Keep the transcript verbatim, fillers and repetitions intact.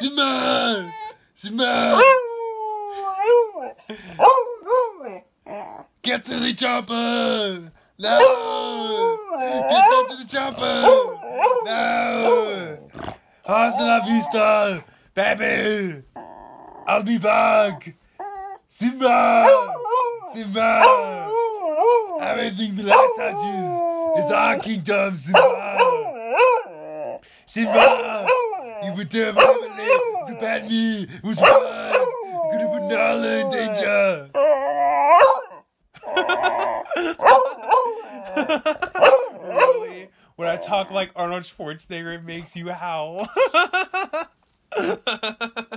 Simba! Simba! Get to the chopper! No! Get down to the chopper! No! Hasta la vista, baby! I'll be back! Simba! Simba! Everything the light touches is our kingdom, Simba! Simba! You betrayed my family to ban me! Who's worse? You could have put Nala in danger! Really? When I talk like Arnold Schwarzenegger, it makes you howl.